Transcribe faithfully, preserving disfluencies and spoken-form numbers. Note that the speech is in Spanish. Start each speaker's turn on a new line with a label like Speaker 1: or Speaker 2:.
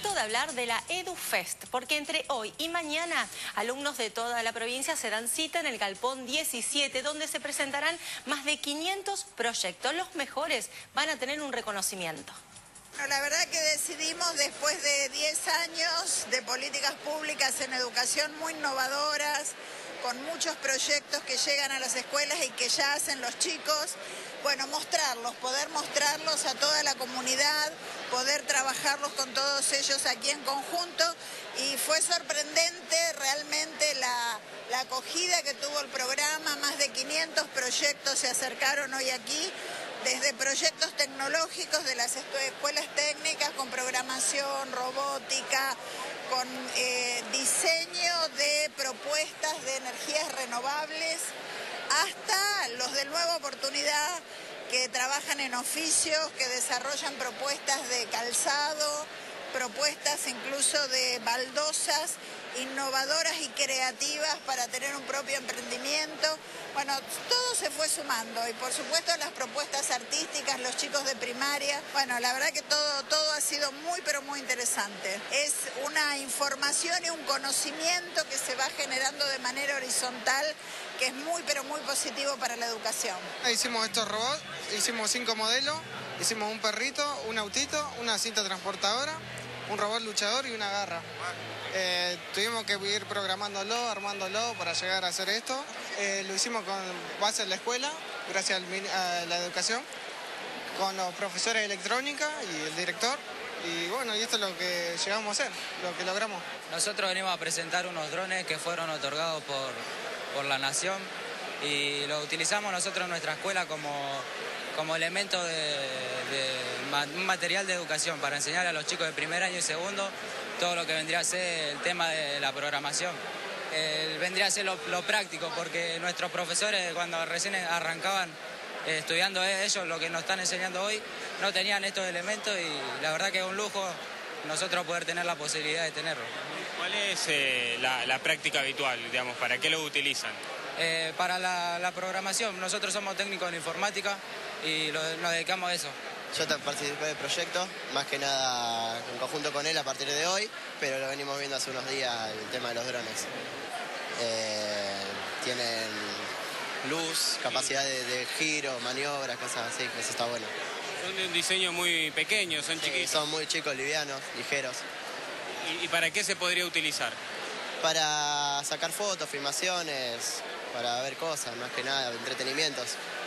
Speaker 1: momento de hablar de la EduFest, porque entre hoy y mañana alumnos de toda la provincia se dan cita en el Galpón diecisiete, donde se presentarán más de quinientos proyectos. Los mejores van a tener un reconocimiento.
Speaker 2: Bueno, la verdad que decidimos, después de diez años de políticas públicas en educación muy innovadoras, con muchos proyectos que llegan a las escuelas y que ya hacen los chicos, bueno, mostrarlos, poder mostrarlos a toda la comunidad, poder trabajarlos con todos ellos aquí en conjunto, y fue sorprendente realmente la, la acogida que tuvo el programa. Más de quinientos proyectos se acercaron hoy aquí, desde proyectos tecnológicos de las escuelas técnicas, con programación, robótica, con eh, diseño de propuestas de energías renovables, hasta los de Nueva Oportunidad, que trabajan en oficios, que desarrollan propuestas de calzado, propuestas incluso de baldosas innovadoras y creativas para tener un propio emprendimiento. Bueno, todo se fue sumando, y por supuesto las propuestas artísticas, los chicos de primaria. Bueno, la verdad que todo, todo ha sido muy pero muy interesante. Es una información y un conocimiento que se va generando de manera horizontal, que es muy pero muy positivo para la educación.
Speaker 3: Hicimos estos robots, hicimos cinco modelos, hicimos un perrito, un autito, una cinta transportadora, un robot luchador y una garra. Eh, tuvimos que ir programándolo, armándolo para llegar a hacer esto. Eh, lo hicimos con base en la escuela, gracias al, a la educación, con los profesores de electrónica y el director. Y bueno, y esto es lo que llegamos a hacer, lo que logramos.
Speaker 4: Nosotros venimos a presentar unos drones que fueron otorgados por, por la Nación, y lo utilizamos nosotros en nuestra escuela como, como elemento de, de un material de educación para enseñar a los chicos de primer año y segundo todo lo que vendría a ser el tema de la programación. Eh, vendría a ser lo, lo práctico, porque nuestros profesores, cuando recién arrancaban eh, estudiando ellos lo que nos están enseñando hoy, no tenían estos elementos, y la verdad que es un lujo nosotros poder tener la posibilidad de tenerlo.
Speaker 5: ¿Cuál es eh, la, la práctica habitual, digamos, para qué lo utilizan?
Speaker 4: Eh, para la, la programación. Nosotros somos técnicos en informática y lo, nos dedicamos a eso.
Speaker 6: Yo participé del proyecto, más que nada en conjunto con él a partir de hoy, pero lo venimos viendo hace unos días, el tema de los drones. Eh, tienen luz, capacidad de, de giro, maniobras, cosas así, eso está bueno.
Speaker 5: Son de un diseño muy pequeño, son
Speaker 6: sí,
Speaker 5: chiquitos.
Speaker 6: Son muy chicos, livianos, ligeros.
Speaker 5: ¿Y, ¿Y para qué se podría utilizar?
Speaker 6: Para sacar fotos, filmaciones, para ver cosas, más que nada, entretenimientos.